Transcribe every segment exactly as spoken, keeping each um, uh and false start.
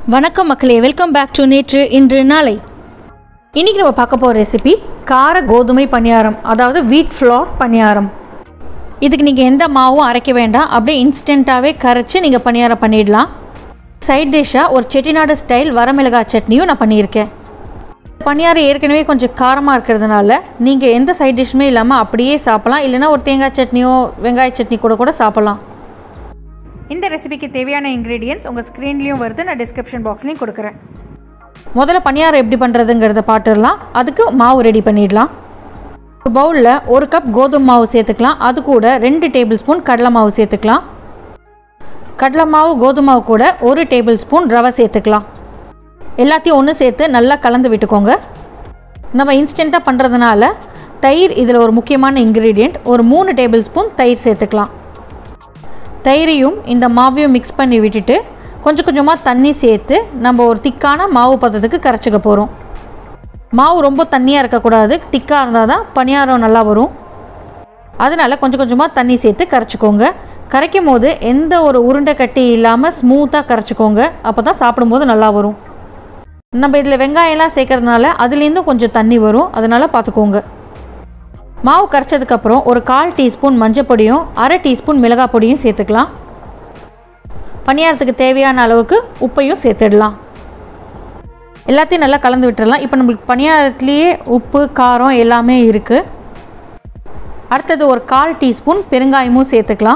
வணக்கம் மக்களே, welcome back to நேற்று இன்று நாளை. இன்றைக்கி நம்ம பார்க்க போகிற ரெசிபி கார கோதுமை பணியாரம், அதாவது வீட் ஃப்ளோர் பணியாரம். இதுக்கு நீங்கள் எந்த மாவும் அரைக்க வேண்டாம், அப்படியே இன்ஸ்டண்ட்டாகவே கரைச்சி நீங்கள் பணியாரம் பண்ணிடலாம். சைட் டிஷ்ஷாக ஒரு செட்டிநாடு ஸ்டைல் வரமிளகாய் சட்னியும் நான் பண்ணியிருக்கேன். பணியாரம் ஏற்கனவே கொஞ்சம் காரமாக இருக்கிறதுனால நீங்கள் எந்த சைட் டிஷ்ஷுமே இல்லாமல் அப்படியே சாப்பிட்லாம், இல்லைனா ஒரு தேங்காய் சட்னியோ வெங்காய சட்னி கூட கூட சாப்பிட்லாம். இந்த ரெசிபிக்கு தேவையான இன்க்ரீடியன்ட்ஸ் உங்கள் ஸ்க்ரீன்லேயும் வருது, நான் டிஸ்கிரிப்ஷன் பாக்ஸ்லேயும் கொடுக்குறேன். முதல்ல பணியாரம் எப்படி பண்ணுறதுங்கிறத பார்த்துடலாம். அதுக்கு மாவு ரெடி பண்ணிடலாம். ஒரு பவுலில் ஒரு கப் கோதுமை மாவு சேர்த்துக்கலாம். அது கூட ரெண்டு டேபிள் ஸ்பூன் கடலை மாவு சேர்த்துக்கலாம். கடலை மாவு கோதுமை மாவு கூட ஒரு டேபிள் ஸ்பூன் ரவை சேர்த்துக்கலாம். எல்லாத்தையும் ஒன்று சேர்த்து நல்லா கலந்து விட்டுக்கோங்க. நம்ம இன்ஸ்டண்ட்டாக பண்ணுறதுனால தயிர் இதில் ஒரு முக்கியமான இன்க்ரீடியண்ட். ஒரு மூணு டேபிள் ஸ்பூன் தயிர் சேர்த்துக்கலாம். தயிரையும் இந்த மாவையும் மிக்ஸ் பண்ணி விட்டுட்டு கொஞ்சம் கொஞ்சமாக தண்ணி சேர்த்து நம்ம ஒரு திக்கான மாவு பதத்துக்கு கரைச்சிக்க போகிறோம். மாவு ரொம்ப தண்ணியாக இருக்கக்கூடாது, திக்காக இருந்தால் தான் பணியாரம் நல்லா வரும். அதனால் கொஞ்சம் கொஞ்சமாக தண்ணி சேர்த்து கரைச்சிக்கோங்க. கரைக்கும் போது எந்த ஒரு உருண்டை கட்டி இல்லாமல் ஸ்மூத்தாக கரைச்சிக்கோங்க, அப்போ தான் சாப்பிடும்போது நல்லா வரும். நம்ம இதில் வெங்காயம்லாம் சேர்க்கறதுனால அதுலேருந்து கொஞ்சம் தண்ணி வரும், அதனால் பார்த்துக்கோங்க. மாவு கரைச்சதுக்கப்புறம் ஒரு கால் டீஸ்பூன் மஞ்சள் பொடியும் அரை டீஸ்பூன் மிளகாய் பொடியும் சேர்த்துக்கலாம். பணியாரத்துக்கு தேவையான அளவுக்கு உப்பையும் சேர்த்துடலாம். எல்லாத்தையும் நல்லா கலந்து விட்டுடலாம். இப்போ நம்மளுக்கு பணியாரத்துலேயே உப்பு காரம் எல்லாமே இருக்குது. அடுத்தது ஒரு கால் டீஸ்பூன் பெருங்காயமும் சேர்த்துக்கலாம்.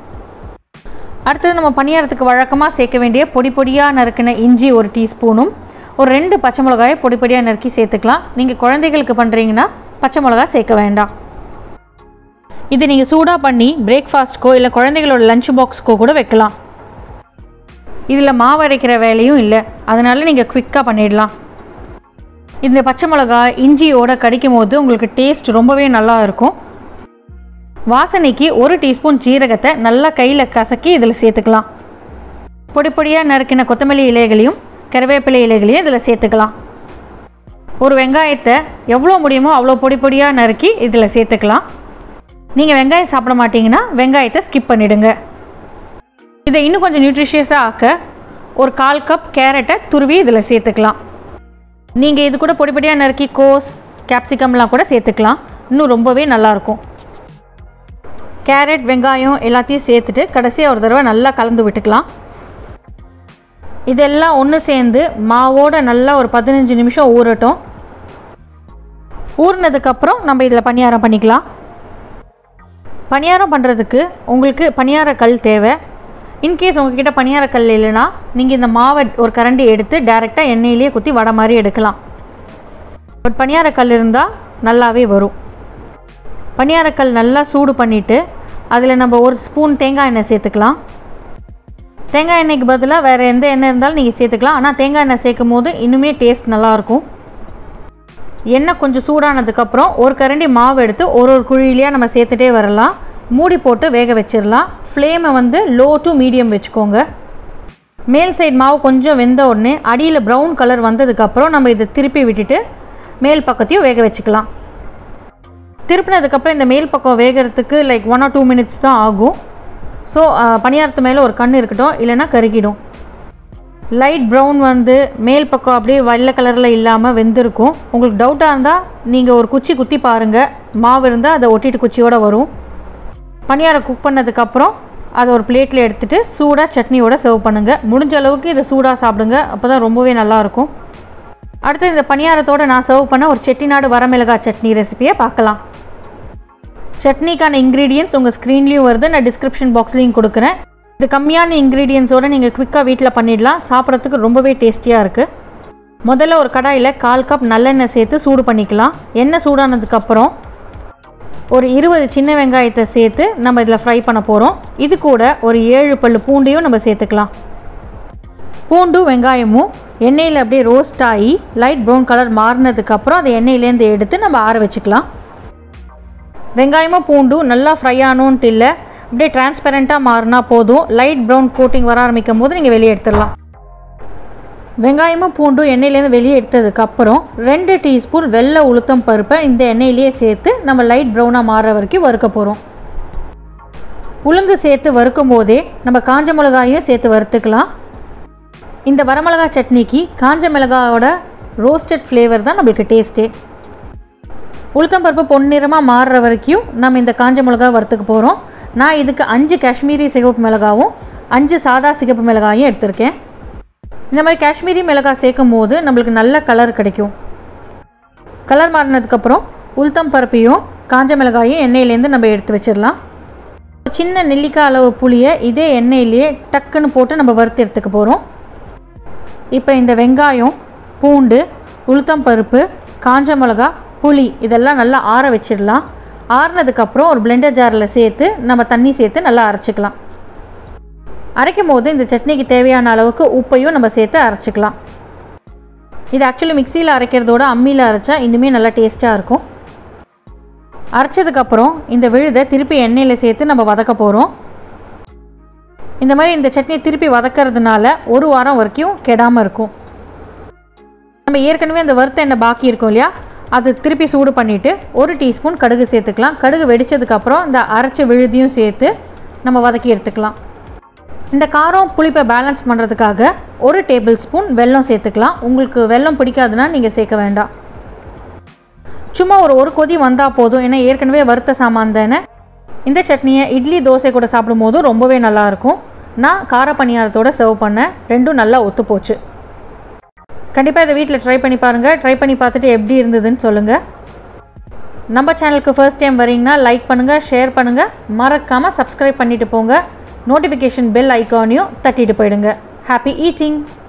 அடுத்தது நம்ம பணியாரத்துக்கு வழக்கமாக சேர்க்க வேண்டிய பொடி பொடியாக நறுக்கின இஞ்சி ஒரு டீஸ்பூனும் ஒரு ரெண்டு பச்சை மிளகாயை பொடி பொடியாக நறுக்கி சேர்த்துக்கலாம். நீங்கள் குழந்தைகளுக்கு பண்ணுறீங்கன்னா பச்சை மிளகா சேர்க்க வேண்டாம். இது நீங்கள் சூடாக பண்ணி பிரேக்ஃபாஸ்ட்க்கோ இல்லை குழந்தைகளோட லஞ்ச் பாக்ஸ்க்கோ கூட வைக்கலாம். இதில் மாவு அரைக்கிற வேலையும் இல்லை, அதனால் நீங்கள் குவிக்காக பண்ணிடலாம். இந்த பச்சை மிளகா இஞ்சியோடு கடிக்கும் போது உங்களுக்கு டேஸ்ட் ரொம்பவே நல்லா இருக்கும். வாசனைக்கு ஒரு டீஸ்பூன் ஜீரகத்தை நல்லா கையில் கசக்கி இதில் சேர்த்துக்கலாம். பொடி பொடியாக நறுக்கின கொத்தமல்லி இலைகளையும் கருவேப்பிலை இலைகளையும் இதில் சேர்த்துக்கலாம். ஒரு வெங்காயத்தை எவ்வளோ முடியுமோ அவ்வளோ பொடி பொடியாக நறுக்கி இதில் சேர்த்துக்கலாம். நீங்கள் வெங்காயம் சாப்பிட மாட்டிங்கன்னா வெங்காயத்தை ஸ்கிப் பண்ணிவிடுங்க. இதை இன்னும் கொஞ்சம் நியூட்ரிஷியஸாக ஆக்க ஒரு கால் கப் கேரட்டை துருவி இதில் சேர்த்துக்கலாம். நீங்கள் இது கூட பொடி பொடியாக நறுக்கி கோஸ் கேப்சிகம்லாம் கூட சேர்த்துக்கலாம், இன்னும் ரொம்பவே நல்லாயிருக்கும். கேரட் வெங்காயம் எல்லாத்தையும் சேர்த்துட்டு கடைசியாக ஒரு தடவை நல்லா கலந்து விட்டுக்கலாம். இதெல்லாம் ஒன்று சேர்ந்து மாவோடு நல்லா ஒரு பதினஞ்சு நிமிஷம் ஊறட்டும். ஊறினதுக்கப்புறம் நம்ம இதில் பணியாரம் பண்ணிக்கலாம். பணியாரம் பண்ணுறதுக்கு உங்களுக்கு பணியாரக்கல் தேவை. இன்கேஸ் உங்கள்கிட்ட பணியாரக்கல் இல்லைன்னா நீங்கள் இந்த மாவை ஒரு கரண்டி எடுத்து டைரெக்டாக எண்ணெயிலேயே குத்தி வடை மாதிரி எடுக்கலாம். பட் பணியாரக்கல் இருந்தால் நல்லாவே வரும். பணியாரக்கல் நல்லா சூடு பண்ணிவிட்டு அதில் நம்ம ஒரு ஸ்பூன் தேங்காய் எண்ணெய் சேர்த்துக்கலாம். தேங்காய் எண்ணெய்க்கு பதிலாக வேறு எந்த எண்ணெய் இருந்தாலும் நீங்கள் சேர்த்துக்கலாம், ஆனால் தேங்காய் எண்ணெய் சேர்க்கும் போது இன்னுமே டேஸ்ட் நல்லாயிருக்கும். எண்ணெய் கொஞ்சம் சூடானதுக்கப்புறம் ஒரு கரண்டி மாவு எடுத்து ஒரு ஒரு குழியிலையாக நம்ம சேர்த்துட்டே வரலாம். மூடி போட்டு வேக வச்சிடலாம். ஃப்ளேமை வந்து லோ டு மீடியம் வச்சுக்கோங்க. மேல் சைடு மாவு கொஞ்சம் வெந்த உடனே அடியில் ப்ரௌன் கலர் வந்ததுக்கப்புறம் நம்ம இதை திருப்பி விட்டுட்டு மேல் பக்கத்தையும் வேக வச்சுக்கலாம். திருப்பினதுக்கப்புறம் இந்த மேல் பக்கம் வேகிறதுக்கு like one or two minutes தான் ஆகும். ஸோ பணியாரத்து மேலே ஒரு கண் இருக்கட்டும், இல்லைன்னா கருகிடும். லைட் ப்ரௌன் வந்து மேல் பக்கம் அப்படியே வெள்ளை கலரில் இல்லாமல் வெந்திருக்கும். உங்களுக்கு டவுட்டாக இருந்தால் நீங்கள் ஒரு குச்சி குத்தி பாருங்கள், மாவு இருந்தால் அதை ஒட்டிட்டு குச்சியோடு வரும். பணியாரம் குக் பண்ணதுக்கப்புறம் அதை ஒரு பிளேட்டில் எடுத்துகிட்டு சூடாக சட்னியோடு சர்வ் பண்ணுங்கள். முடிஞ்ச அளவுக்கு இதை சூடாக சாப்பிடுங்க, அப்போ தான் ரொம்பவே நல்லாயிருக்கும். அடுத்து இந்த பணியாரத்தோடு நான் சர்வ் பண்ண ஒரு செட்டிநாடு வரமிளகாய் சட்னி ரெசிபியை பார்க்கலாம். சட்னிக்கான இன்க்ரீடியன்ட்ஸ் உங்கள் ஸ்க்ரீன்லேயும் வருது, நான் டிஸ்கிரிப்ஷன் பாக்ஸ்லேயும் கொடுக்குறேன். இது கம்மியான இன்க்ரீடியன்ஸோடு நீங்கள் குவிக்காக வீட்டில் பண்ணிடலாம். சாப்பிட்றதுக்கு ரொம்பவே டேஸ்டியாக இருக்குது. முதல்ல ஒரு கடாயில் கால் கப் நல்லெண்ணெய் சேர்த்து சூடு பண்ணிக்கலாம். எண்ணெய் சூடானதுக்கப்புறம் ஒரு இருபது சின்ன வெங்காயத்தை சேர்த்து நம்ம இதில் ஃப்ரை பண்ண போகிறோம். இது கூட ஒரு ஏழு பல்லு பூண்டையும் நம்ம சேர்த்துக்கலாம். பூண்டும் வெங்காயமும் எண்ணெயில் அப்படியே ரோஸ்ட் ஆகி லைட் ப்ரௌன் கலர் மாறினதுக்கப்புறம் அதை எண்ணெயிலேருந்து எடுத்து நம்ம ஆற வச்சுக்கலாம். வெங்காயமும் பூண்டும் நல்லா ஃப்ரை ஆகணுன்ட்டு இல்லை, அப்படியே டிரான்ஸ்பரண்ட்டாக மாறினா போதும். லைட் ப்ரௌன் கோட்டிங் வர ஆரம்பிக்கும் போது நீங்கள் வெளியே எடுத்துடலாம். வெங்காயமும் பூண்டும் எண்ணெயிலேருந்து வெளியே எடுத்ததுக்கப்புறம் ரெண்டு டீஸ்பூன் வெள்ளை உளுத்தம் பருப்பை இந்த எண்ணெயிலேயே சேர்த்து நம்ம லைட் ப்ரௌனாக மாறுற வரைக்கும் வறுக்க போகிறோம். உளுந்து சேர்த்து வறுக்கும் போதே நம்ம காஞ்ச மிளகாயும் சேர்த்து வறுத்துக்கலாம். இந்த வரமிளகா சட்னிக்கு காஞ்ச மிளகாயோட ரோஸ்டட் ஃப்ளேவர் தான் நம்மளுக்கு டேஸ்ட்டே. உளுத்தம்பருப்பு பொன்னிறமாக மாறுற வரைக்கும் நம்ம இந்த காஞ்ச மிளகா வறுத்துக்க போகிறோம். நான் இதுக்கு அஞ்சு காஷ்மீரி சிகப்பு மிளகாவும் அஞ்சு சாதா சிகப்பு மிளகாயும் எடுத்திருக்கேன். இந்த மாதிரி காஷ்மீரி மிளகாய் சேர்க்கும் போது நம்மளுக்கு நல்ல கலர் கிடைக்கும். கலர் மாறினதுக்கப்புறம் உளுத்தம் பருப்பையும் காஞ்ச மிளகாயும் எண்ணெயிலேருந்து நம்ம எடுத்து வச்சிடலாம். சின்ன நெல்லிக்காய் அளவு புளியை இதே எண்ணெயிலேயே டக்குன்னு போட்டு நம்ம வறுத்து எடுத்துக்க போகிறோம். இப்போ இந்த வெங்காயம், பூண்டு, உளுத்தம் பருப்பு, காஞ்ச மிளகா, புளி இதெல்லாம் நல்லா ஆற வச்சிடலாம். ஆறினதுக்கப்புறம் ஒரு பிளெண்டர் ஜாரில் சேர்த்து நம்ம தண்ணி சேர்த்து நல்லா அரைச்சிக்கலாம். அரைக்கும் போது இந்த சட்னிக்கு தேவையான அளவுக்கு உப்பையும் நம்ம சேர்த்து அரைச்சிக்கலாம். இது ஆக்சுவலி மிக்சியில் அரைக்கிறதோட அம்மியில் அரைச்சா இன்னுமே நல்லா டேஸ்ட்டாக இருக்கும். அரைச்சதுக்கப்புறம் இந்த விழுதை திருப்பி எண்ணெயில் சேர்த்து நம்ம வதக்க போகிறோம். இந்த மாதிரி இந்த சட்னியை திருப்பி வதக்கிறதுனால ஒரு வாரம் வரைக்கும் கெடாமல் இருக்கும். நம்ம ஏற்கனவே அந்த வறுத்த எண்ணெய் பாக்கி இருக்கும் இல்லையா, அது திருப்பி சூடு பண்ணிவிட்டு ஒரு டீஸ்பூன் கடுகு சேர்த்துக்கலாம். கடுகு வெடித்ததுக்கப்புறம் இந்த அரைச்ச விழுதியும் சேர்த்து நம்ம வதக்கி எடுத்துக்கலாம். இந்த காரம் புளிப்பை பேலன்ஸ் பண்ணுறதுக்காக ஒரு டேபிள் ஸ்பூன் வெல்லம் சேர்த்துக்கலாம். உங்களுக்கு வெல்லம் பிடிக்காதுன்னா நீங்கள் சேர்க்க வேண்டாம். சும்மா ஒரு ஒரு கொதி வந்தால் போதும். ஏன்னா ஏற்கனவே வறுத்த சாமான் தானே. இந்த சட்னியை இட்லி தோசை கூட சாப்பிடும் போதும் ரொம்பவே நல்லாயிருக்கும். நான் கார பணியாரத்தோடு சர்வ் பண்ணேன். ரெண்டும் நல்லா ஒத்து போச்சு. கண்டிப்பாக இதை வீட்டில் ட்ரை பண்ணி பாருங்கள். ட்ரை பண்ணி பார்த்துட்டு எப்படி இருந்ததுன்னு சொல்லுங்கள். நம்ம சேனலுக்கு ஃபர்ஸ்ட் டைம் வரீங்கன்னா லைக் பண்ணுங்கள், ஷேர் பண்ணுங்கள், மறக்காமல் சப்ஸ்கிரைப் பண்ணிவிட்டு போங்க. நோட்டிஃபிகேஷன் பெல் ஐக்கானையும் தட்டிட்டு போயிடுங்க. Happy eating.